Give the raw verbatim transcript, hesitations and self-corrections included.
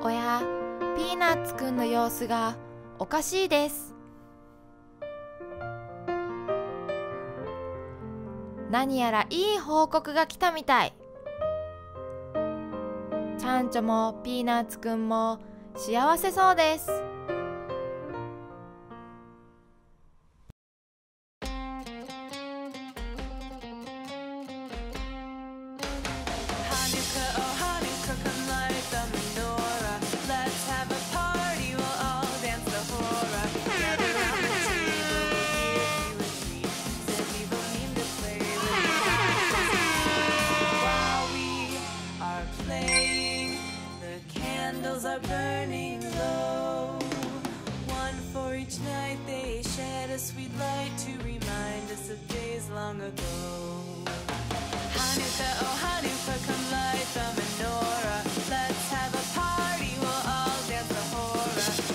おや、ピーナッツくんの様子がおかしいです。何やらいい報告が来たみたい。ちゃんちょもピーナッツくんも幸せそうです。 Are burning low. One for each night they shed a sweet light to remind us of days long ago. Hanukkah, oh Hanukkah, come light the menorah. Let's have a party, we'll all dance the hora.